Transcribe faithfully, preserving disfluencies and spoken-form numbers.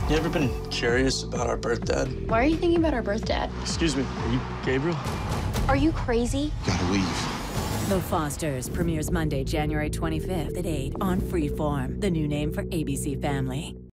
You ever been curious about our birth dad? Why are you thinking about our birth dad? Excuse me, are you Gabriel? Are you crazy? Gotta leave. The Fosters premieres Monday, January twenty-fifth at eight on Freeform, the new name for A B C Family.